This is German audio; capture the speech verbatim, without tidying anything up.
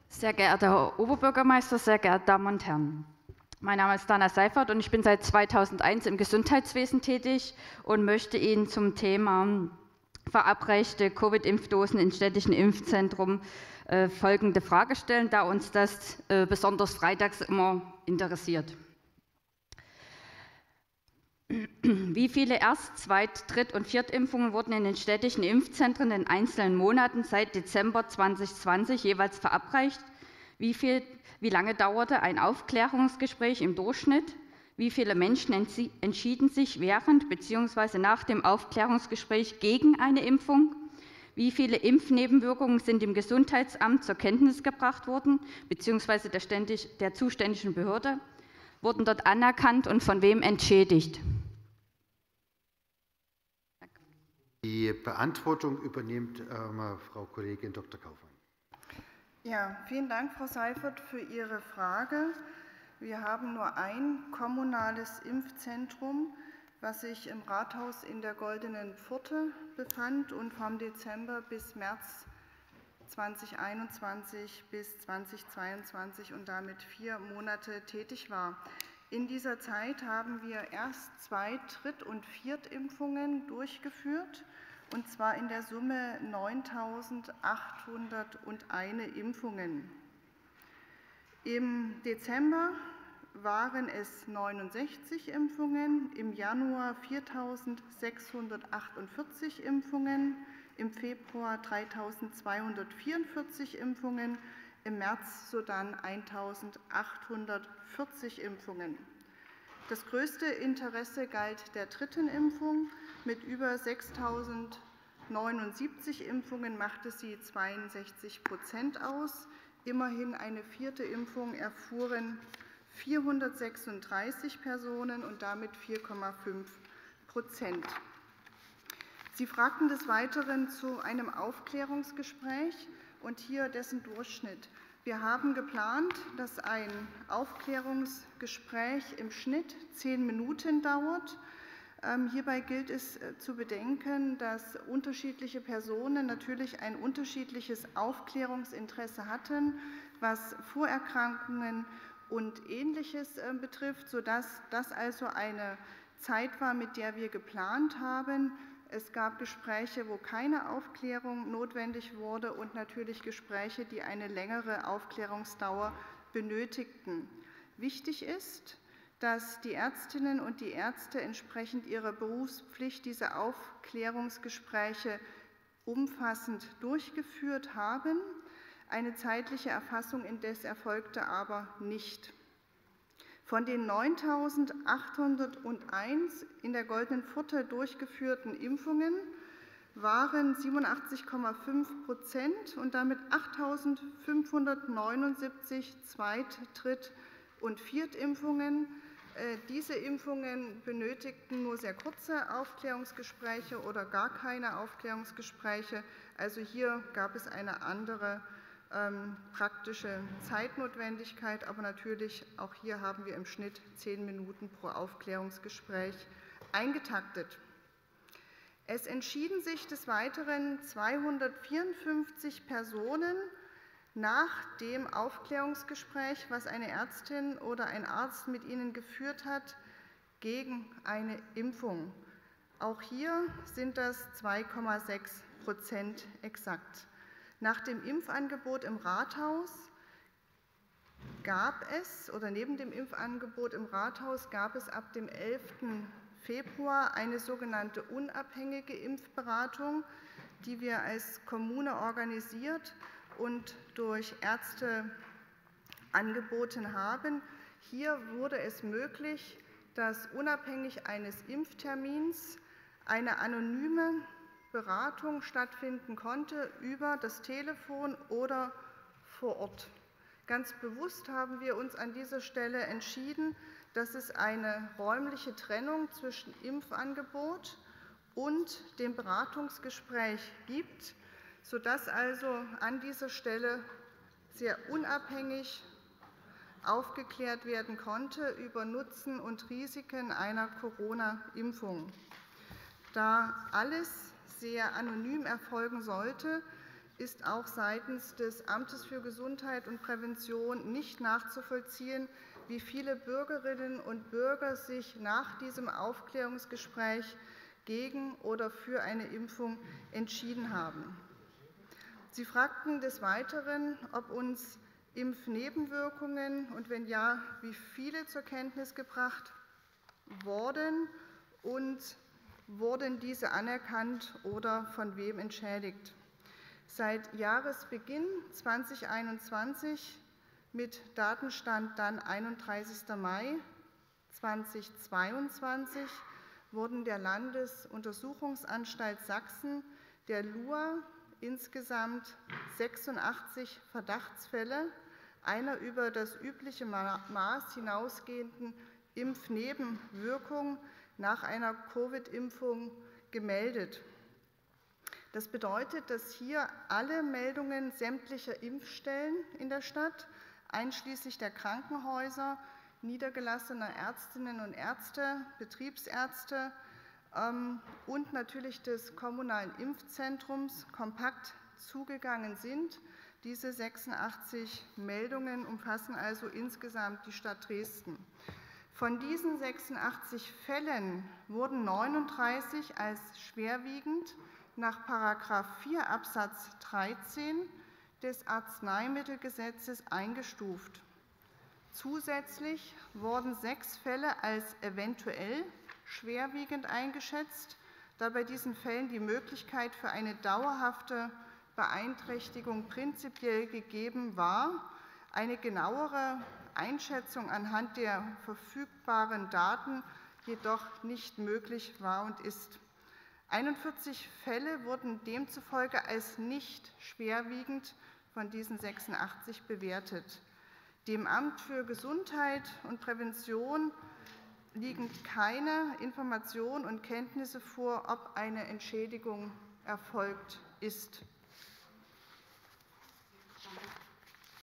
Sehr geehrter Herr Oberbürgermeister, sehr geehrte Damen und Herren! Mein Name ist Dana Seifert und ich bin seit zweitausendeins im Gesundheitswesen tätig und möchte Ihnen zum Thema verabreichte Covid-Impfdosen in städtischen Impfzentren äh, folgende Frage stellen, da uns das äh, besonders freitags immer interessiert. Wie viele Erst-, Zweit-, Dritt- und Viertimpfungen wurden in den städtischen Impfzentren in einzelnen Monaten seit Dezember zweitausendzwanzig jeweils verabreicht? Wie, viel, wie lange dauerte ein Aufklärungsgespräch im Durchschnitt? Wie viele Menschen entschieden sich während bzw. nach dem Aufklärungsgespräch gegen eine Impfung? Wie viele Impfnebenwirkungen sind dem Gesundheitsamt zur Kenntnis gebracht worden bzw. der, ständig, der zuständigen Behörde? Wurden dort anerkannt und von wem entschädigt? Die Beantwortung übernimmt ähm, Frau Kollegin Doktor Kaufmann. Ja, vielen Dank, Frau Seifert, für Ihre Frage. Wir haben nur ein kommunales Impfzentrum, was sich im Rathaus in der Goldenen Pforte befand und vom Dezember bis März zweitausendeinundzwanzig bis zweitausendzweiundzwanzig und damit vier Monate tätig war. In dieser Zeit haben wir Erst-, Zweit-, Dritt- und Viertimpfungen durchgeführt, und zwar in der Summe neuntausendachthunderteins Impfungen. Im Dezember waren es neunundsechzig Impfungen, im Januar viertausendsechshundertachtundvierzig Impfungen, im Februar dreitausendzweihundertvierundvierzig Impfungen, im März sodann eintausendachthundertvierzig Impfungen. Das größte Interesse galt der dritten Impfung. Mit über sechstausendneunundsiebzig Impfungen machte sie zweiundsechzig Prozent aus. Immerhin eine vierte Impfung erfuhren vierhundertsechsunddreißig Personen und damit vier Komma fünf Prozent. Sie fragten des Weiteren zu einem Aufklärungsgespräch und hier dessen Durchschnitt. Wir haben geplant, dass ein Aufklärungsgespräch im Schnitt zehn Minuten dauert. Hierbei gilt es zu bedenken, dass unterschiedliche Personen natürlich ein unterschiedliches Aufklärungsinteresse hatten, was Vorerkrankungen und Ähnliches betrifft, sodass das also eine Zeit war, mit der wir geplant haben. Es gab Gespräche, wo keine Aufklärung notwendig wurde, und natürlich Gespräche, die eine längere Aufklärungsdauer benötigten. Wichtig ist, dass die Ärztinnen und die Ärzte entsprechend ihrer Berufspflicht diese Aufklärungsgespräche umfassend durchgeführt haben. Eine zeitliche Erfassung indes erfolgte aber nicht. Von den neuntausendachthunderteins in der Goldenen Pforte durchgeführten Impfungen waren siebenundachtzig Komma fünf Prozent und damit achttausendfünfhundertneunundsiebzig Zweit-, Dritt- und Viertimpfungen. Diese Impfungen benötigten nur sehr kurze Aufklärungsgespräche oder gar keine Aufklärungsgespräche. Also hier gab es eine andere Ähm, praktische Zeitnotwendigkeit, aber natürlich auch hier haben wir im Schnitt zehn Minuten pro Aufklärungsgespräch eingetaktet. Es entschieden sich des Weiteren zweihundertvierundfünfzig Personen nach dem Aufklärungsgespräch, was eine Ärztin oder ein Arzt mit ihnen geführt hat, gegen eine Impfung. Auch hier sind das zwei Komma sechs Prozent exakt. Nach dem Impfangebot im Rathaus gab es, oder neben dem Impfangebot im Rathaus gab es ab dem elften Februar eine sogenannte unabhängige Impfberatung, die wir als Kommune organisiert und durch Ärzte angeboten haben. Hier wurde es möglich, dass unabhängig eines Impftermins eine anonyme Beratung stattfinden konnte über das Telefon oder vor Ort. Ganz bewusst haben wir uns an dieser Stelle entschieden, dass es eine räumliche Trennung zwischen Impfangebot und dem Beratungsgespräch gibt, sodass also an dieser Stelle sehr unabhängig aufgeklärt werden konnte über Nutzen und Risiken einer Corona-Impfung. Da alles sehr anonym erfolgen sollte, ist auch seitens des Amtes für Gesundheit und Prävention nicht nachzuvollziehen, wie viele Bürgerinnen und Bürger sich nach diesem Aufklärungsgespräch gegen oder für eine Impfung entschieden haben. Sie fragten des Weiteren, ob uns Impfnebenwirkungen und wenn ja, wie viele zur Kenntnis gebracht wurden und wurden diese anerkannt oder von wem entschädigt. Seit Jahresbeginn zweitausendeinundzwanzig mit Datenstand dann einunddreißigster Mai zweitausendzweiundzwanzig wurden der Landesuntersuchungsanstalt Sachsen, der L U A, insgesamt sechsundachtzig Verdachtsfälle einer über das übliche Maß hinausgehenden Impfnebenwirkung nach einer Covid-Impfung gemeldet. Das bedeutet, dass hier alle Meldungen sämtlicher Impfstellen in der Stadt, einschließlich der Krankenhäuser, niedergelassener Ärztinnen und Ärzte, Betriebsärzte ähm, und natürlich des kommunalen Impfzentrums kompakt zugegangen sind. Diese sechsundachtzig Meldungen umfassen also insgesamt die Stadt Dresden. Von diesen sechsundachtzig Fällen wurden neununddreißig als schwerwiegend nach Paragraph vier Absatz dreizehn des Arzneimittelgesetzes eingestuft. Zusätzlich wurden sechs Fälle als eventuell schwerwiegend eingeschätzt, da bei diesen Fällen die Möglichkeit für eine dauerhafte Beeinträchtigung prinzipiell gegeben war, eine genauere Einschätzung anhand der verfügbaren Daten jedoch nicht möglich war und ist. einundvierzig Fälle wurden demzufolge als nicht schwerwiegend von diesen sechsundachtzig bewertet. Dem Amt für Gesundheit und Prävention liegen keine Informationen und Kenntnisse vor, ob eine Entschädigung erfolgt ist.